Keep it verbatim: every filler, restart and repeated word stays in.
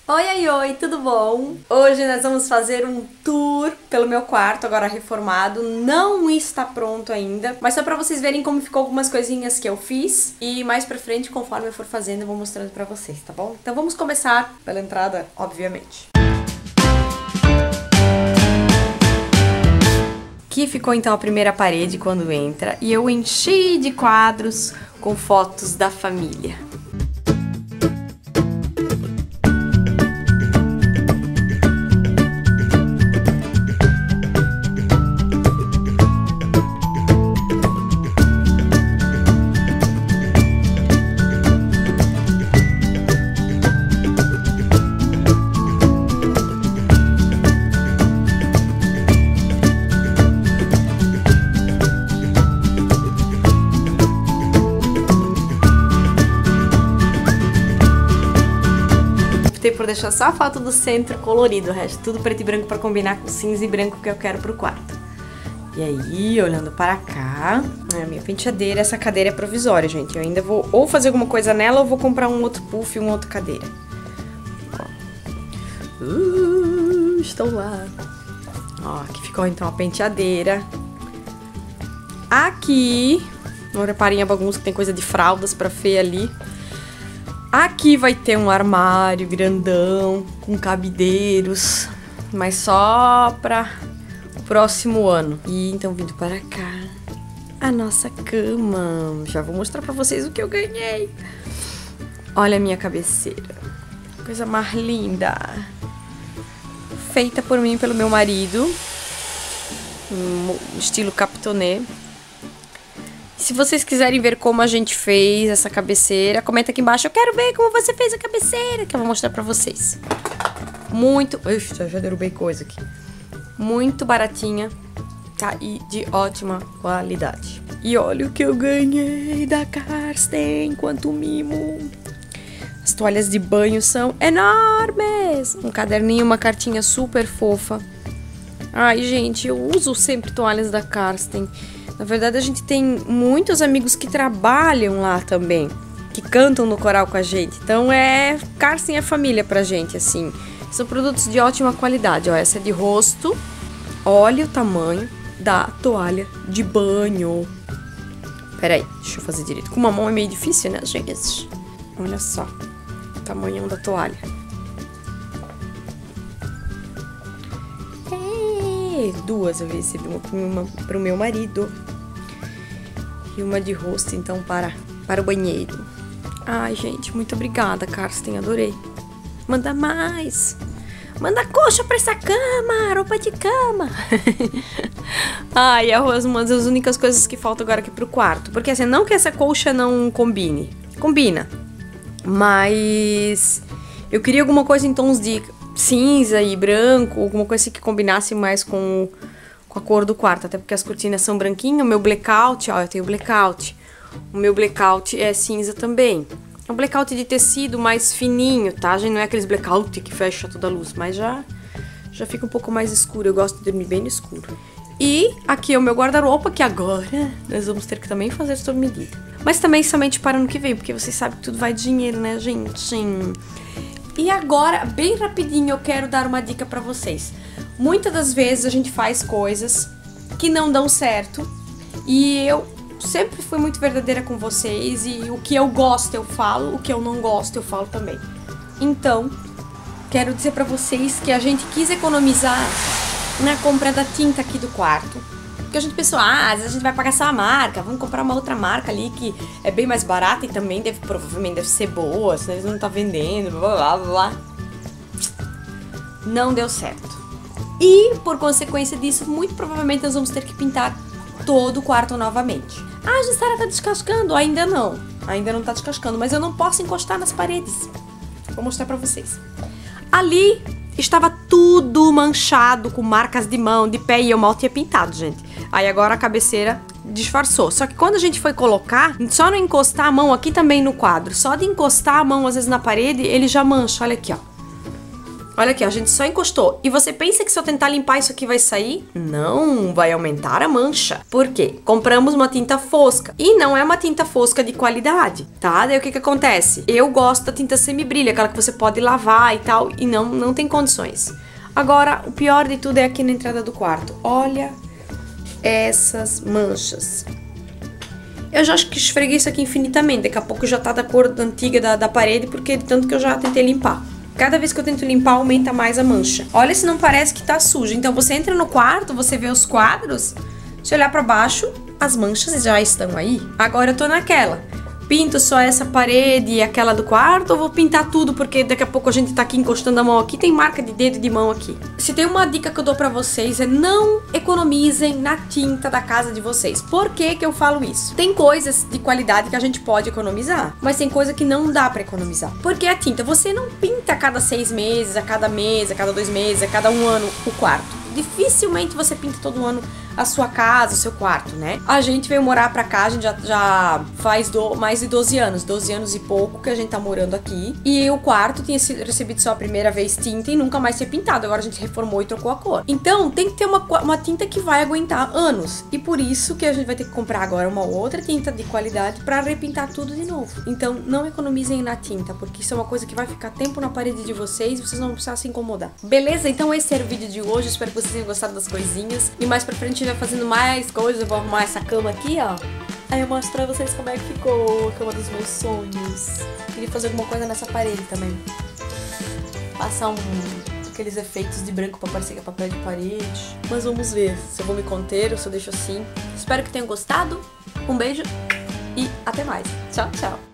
Oi, oi, oi, tudo bom? Hoje nós vamos fazer um tour pelo meu quarto, agora reformado. Não está pronto ainda, mas só pra vocês verem como ficou algumas coisinhas que eu fiz. E mais pra frente, conforme eu for fazendo, eu vou mostrando pra vocês, tá bom? Então vamos começar pela entrada, obviamente. Aqui ficou então a primeira parede quando entra. E eu enchi de quadros com fotos da família. Optei por deixar só a foto do centro colorido, o resto tudo preto e branco para combinar com o cinza e branco que eu quero pro quarto. E aí, olhando para cá, é a minha penteadeira. Essa cadeira é provisória, gente. Eu ainda vou ou fazer alguma coisa nela ou vou comprar um outro puff e uma outra cadeira. Uh, estou lá. Ó, aqui ficou então a penteadeira. Aqui, não reparem a bagunça que tem coisa de fraldas pra Fê ali. Aqui vai ter um armário grandão, com cabideiros, mas só para o próximo ano. E então, vindo para cá, a nossa cama. Já vou mostrar para vocês o que eu ganhei. Olha a minha cabeceira. Coisa mais linda. Feita por mim e pelo meu marido. Um estilo Capitoné. Se vocês quiserem ver como a gente fez essa cabeceira, comenta aqui embaixo. Eu quero ver como você fez a cabeceira, que eu vou mostrar pra vocês. Muito... Ixi, já derrubei coisa aqui. Muito baratinha, tá? E de ótima qualidade. E olha o que eu ganhei da Karsten, quanto mimo. As toalhas de banho são enormes. Um caderninho, uma cartinha super fofa. Ai, gente, eu uso sempre toalhas da Karsten. Na verdade, a gente tem muitos amigos que trabalham lá também, que cantam no coral com a gente. Então, é... Karsten é família pra gente, assim. São produtos de ótima qualidade. Ó, essa é de rosto. Olha o tamanho da toalha de banho. Peraí, deixa eu fazer direito. Com uma mão é meio difícil, né, gente? Olha só o tamanhão da toalha. Duas eu recebi, uma para o meu marido e uma de rosto, então, para, para o banheiro. Ai, gente, muito obrigada, Karsten, adorei. Manda mais. Manda coxa para essa cama, roupa de cama. Ai, é uma das únicas coisas que faltam agora aqui pro quarto. Porque, assim, não que essa colcha não combine. Combina. Mas eu queria alguma coisa em tons de cinza e branco, alguma coisa assim que combinasse mais com, com a cor do quarto, até porque as cortinas são branquinhas. O meu blackout, ó, eu tenho blackout, o meu blackout é cinza também. É um blackout de tecido mais fininho, tá? Já não é aqueles blackout que fecha toda a luz, mas já, já fica um pouco mais escuro. Eu gosto de dormir bem no escuro. E aqui é o meu guarda-roupa, que agora nós vamos ter que também fazer sob medida. Mas também somente para ano que vem, porque vocês sabem que tudo vai de dinheiro, né, gente? E agora, bem rapidinho, eu quero dar uma dica pra vocês. Muitas das vezes a gente faz coisas que não dão certo. E eu sempre fui muito verdadeira com vocês. E o que eu gosto eu falo, o que eu não gosto eu falo também. Então, quero dizer pra vocês que a gente quis economizar na compra da tinta aqui do quarto. Porque a gente pensou, ah, às vezes a gente vai pagar só a marca, vamos comprar uma outra marca ali que é bem mais barata e também deve, provavelmente deve ser boa, senão eles não tá vendendo, blá blá blá. Não deu certo. E, por consequência disso, muito provavelmente nós vamos ter que pintar todo o quarto novamente. Ah, a Jussara tá descascando? Ainda não. Ainda não tá descascando, mas eu não posso encostar nas paredes. Vou mostrar pra vocês. Ali estava tudo manchado com marcas de mão, de pé, e eu mal tinha pintado, gente. Aí agora a cabeceira disfarçou. Só que quando a gente foi colocar, só não encostar a mão aqui também no quadro, só de encostar a mão às vezes na parede, ele já mancha. Olha aqui, ó. Olha aqui, ó, a gente só encostou. E você pensa que se eu tentar limpar isso aqui vai sair? Não, vai aumentar a mancha. Por quê? Compramos uma tinta fosca. E não é uma tinta fosca de qualidade, tá? Daí o que que acontece? Eu gosto da tinta semibrilho, aquela que você pode lavar e tal, e não, não tem condições. Agora, o pior de tudo é aqui na entrada do quarto. Olha essas manchas. Eu já acho que esfreguei isso aqui infinitamente. Daqui a pouco já tá da cor antiga da, da parede, porque de tanto que eu já tentei limpar. Cada vez que eu tento limpar, aumenta mais a mancha. Olha se não parece que tá sujo. Então, você entra no quarto, você vê os quadros. Se olhar pra baixo, as manchas já estão aí. Agora eu tô naquela. Pinto só essa parede e aquela do quarto, ou vou pintar tudo, porque daqui a pouco a gente tá aqui encostando a mão aqui, tem marca de dedo e de mão aqui. Se tem uma dica que eu dou pra vocês é não economizem na tinta da casa de vocês. Por que que eu falo isso? Tem coisas de qualidade que a gente pode economizar, mas tem coisa que não dá pra economizar. Porque a tinta, você não pinta a cada seis meses, a cada mês, a cada dois meses, a cada um ano o quarto. Dificilmente você pinta todo ano a sua casa, o seu quarto, né? A gente veio morar pra cá, a gente já, já faz do, mais de doze anos, doze anos e pouco que a gente tá morando aqui. E o quarto tinha recebido só a primeira vez tinta e nunca mais tinha pintado. Agora a gente reformou e trocou a cor. Então tem que ter uma, uma tinta que vai aguentar anos. E por isso que a gente vai ter que comprar agora uma outra tinta de qualidade pra repintar tudo de novo. Então não economizem na tinta, porque isso é uma coisa que vai ficar tempo na parede de vocês e vocês não vão precisar se incomodar. Beleza? Então esse era o vídeo de hoje. Espero que vocês tenham gostado das coisinhas. E mais pra frente vai fazendo mais coisas. Eu vou arrumar essa cama aqui, ó. Aí eu mostro pra vocês como é que ficou a cama dos meus sonhos. Queria fazer alguma coisa nessa parede também. Passar um, aqueles efeitos de branco pra parecer que é papel de parede. Mas vamos ver se eu vou me conter ou se eu deixo assim. Espero que tenham gostado. Um beijo e até mais. Tchau, tchau.